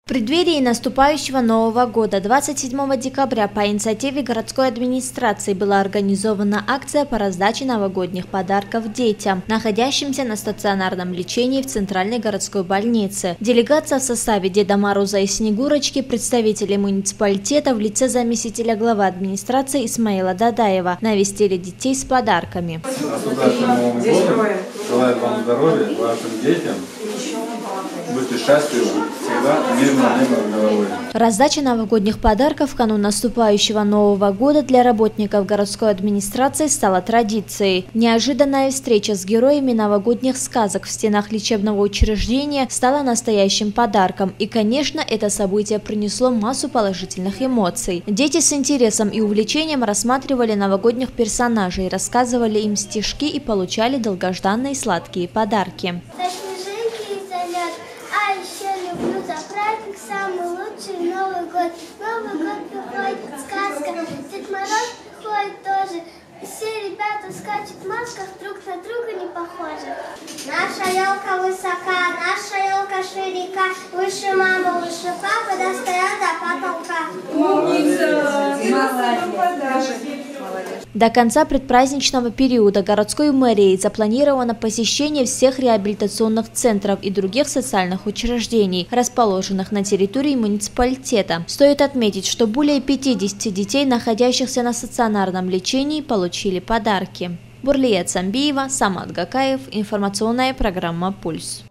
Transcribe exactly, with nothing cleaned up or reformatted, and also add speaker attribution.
Speaker 1: В преддверии наступающего Нового года двадцать седьмого декабря по инициативе городской администрации была организована акция по раздаче новогодних подарков детям, находящимся на стационарном лечении в Центральной городской больнице. Делегация в составе Деда Мороза и Снегурочки, представители муниципалитета в лице заместителя главы администрации Исмаила Дадаева навестили детей с подарками.
Speaker 2: Новому году желаю вам здоровья, вашим детям. Будьте счастливы, всегда мирно, мирно головой.
Speaker 1: Раздача новогодних подарков в канун наступающего Нового года для работников городской администрации стала традицией. Неожиданная встреча с героями новогодних сказок в стенах лечебного учреждения стала настоящим подарком. И, конечно, это событие принесло массу положительных эмоций. Дети с интересом и увлечением рассматривали новогодних персонажей, рассказывали им стишки и получали долгожданные сладкие подарки.
Speaker 3: А еще люблю за праздник самый лучший Новый год. Новый год приходит сказка, Дед Мороз приходит тоже. Все ребята скачут в масках, друг на друга не похожи. Наша елка высока, наша елка широка, выше мамы, выше папы, достает до потолка.
Speaker 1: До конца предпраздничного периода городской мэрией запланировано посещение всех реабилитационных центров и других социальных учреждений, расположенных на территории муниципалитета. Стоит отметить, что более пятидесяти детей, находящихся на стационарном лечении, получили подарки. Бурлия Цамбиева, Самат Гакаев, информационная программа «Пульс».